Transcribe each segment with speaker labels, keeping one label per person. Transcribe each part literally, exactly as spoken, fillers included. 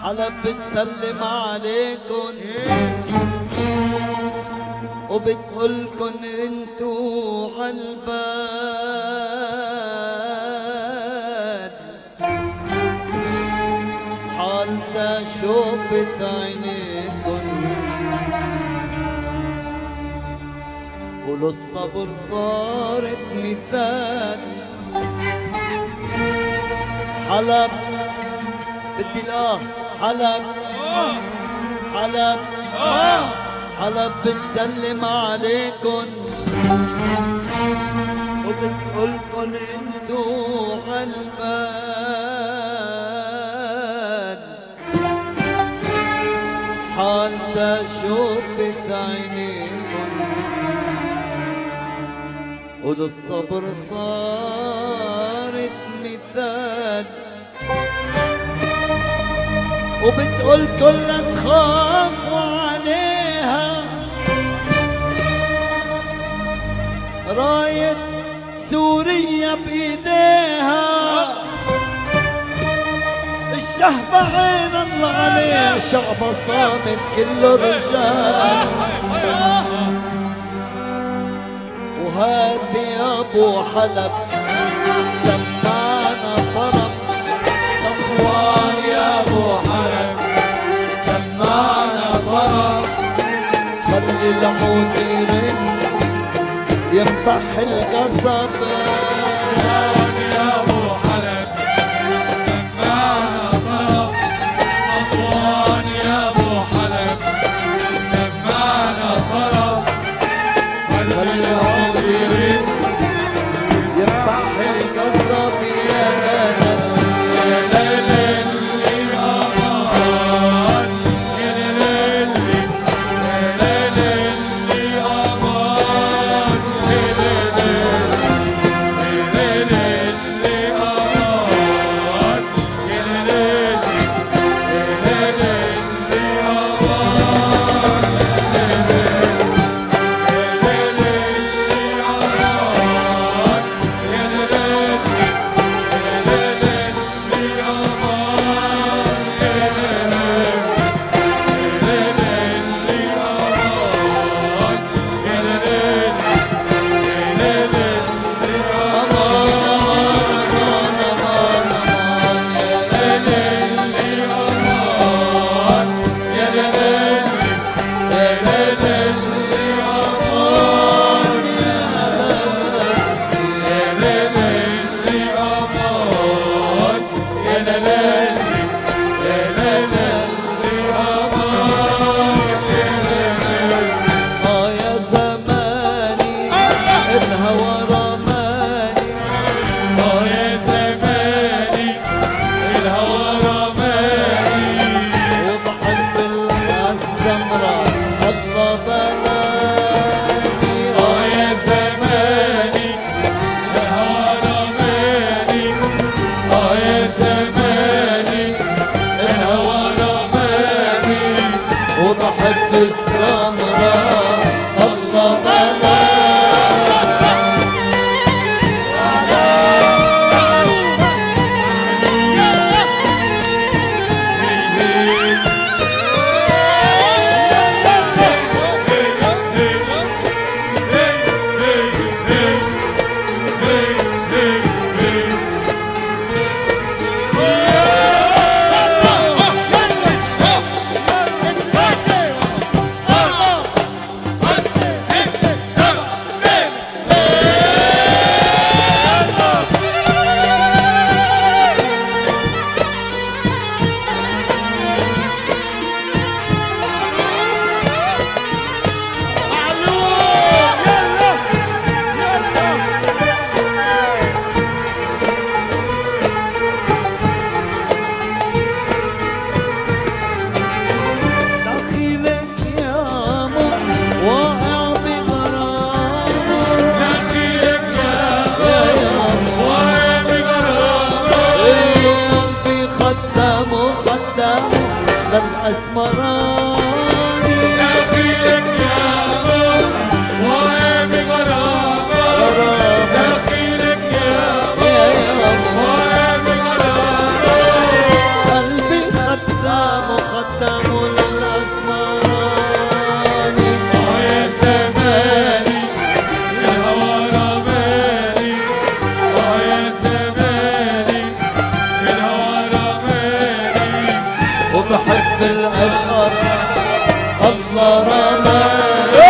Speaker 1: حلب بتسلم عليكن وبتقولكن انتو عالبال حالتا شوفت عينيكن وللصبر صارت مثال. حلب بدي الاه حلب حلب حلب بتسلم عليكن وبتقولكن انتو عالبال حالتا شوفت عينيكن وللصبر صارت مثال. وبتقول كل تخافوا عليها راية سوريا بإيديها الشهبة عين الله عليها شعب صامت كله رجال. وهادي يا ابو حلب سمعنا طرب صفوان يا ابو حلب سمعنا طرب خلي العود يرن ينبح القصب.
Speaker 2: صفوان يا ابو حلب سمعنا طرب صفوان يا ابو حلب سمعنا طرب خلي العود يرن
Speaker 1: ينبح القصب. يا الأسمراني
Speaker 2: داخلك يا غرام وأنا بغرامة داخلك يا غرام وأنا بغرامة
Speaker 1: قلبي خدام بحب الأشهر الله رماني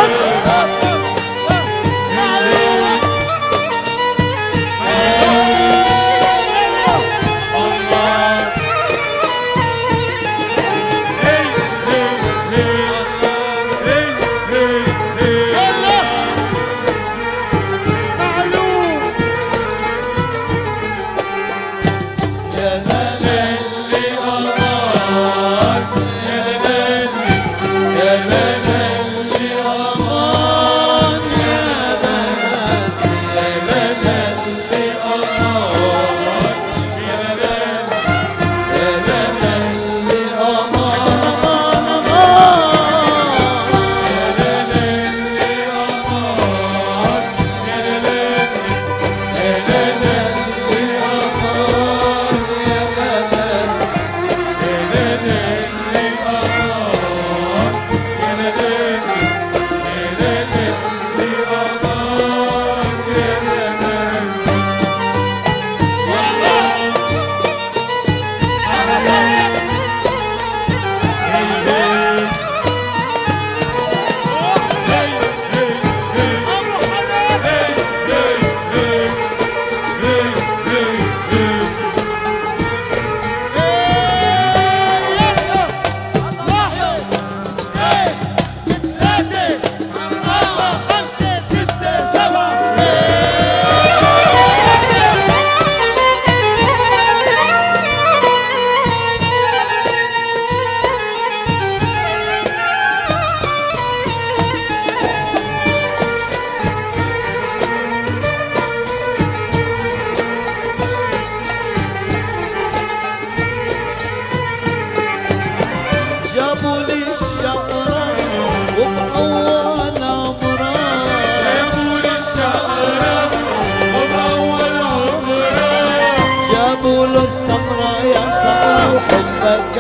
Speaker 1: حبك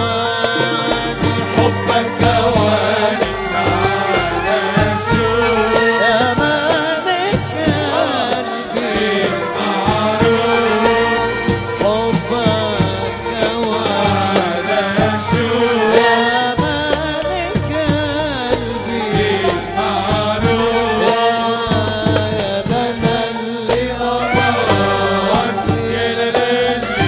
Speaker 1: كواني حبك كواني تعالى شوف أمانك قلبي معروف حبك كواني شوف أمانك قلبي معروف يا بنا اللي أمرك يا ليلي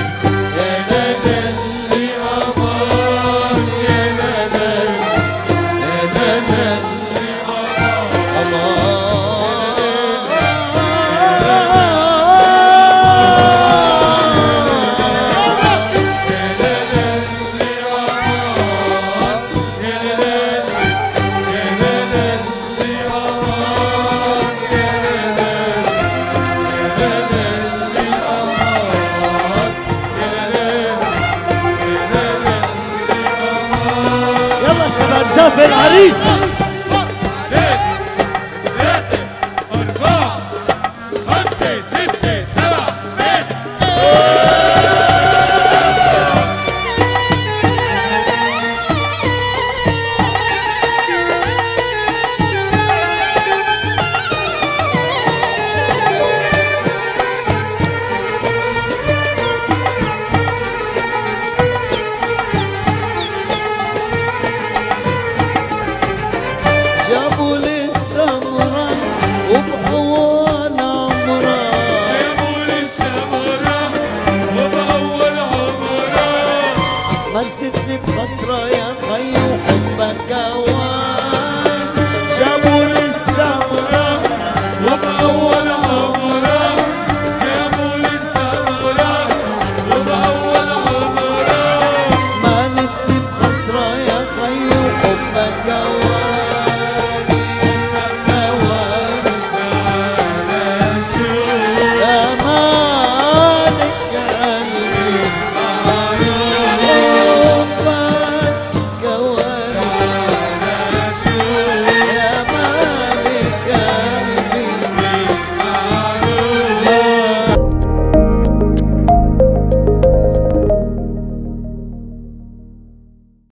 Speaker 1: زف العريس مسكني بخسرة يا خي وحبك كوان جابوا لي السمرة وبأول